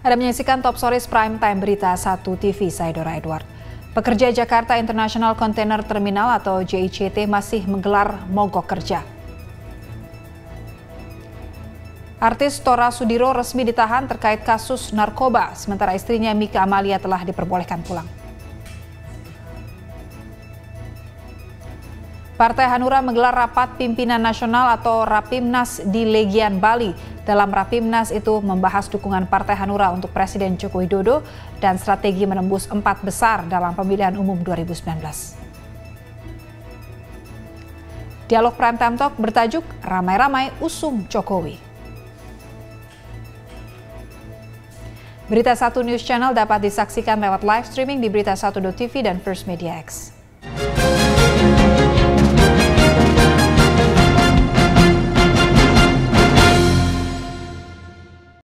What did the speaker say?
Anda menyaksikan Top Stories Prime Time Berita 1 TV, saya Dora Edward. Pekerja Jakarta International Container Terminal atau JICT masih menggelar mogok kerja. Artis Tora Sudiro resmi ditahan terkait kasus narkoba, sementara istrinya Mika Amalia telah diperbolehkan pulang. Partai Hanura menggelar rapat pimpinan nasional atau Rapimnas di Legian, Bali. Dalam Rapimnas itu membahas dukungan Partai Hanura untuk Presiden Joko Widodo dan strategi menembus 4 besar dalam pemilihan umum 2019. Dialog Prime Time Talk bertajuk Ramai-ramai Usung Jokowi. Berita 1 News Channel dapat disaksikan lewat live streaming di berita1.tv dan First Media X.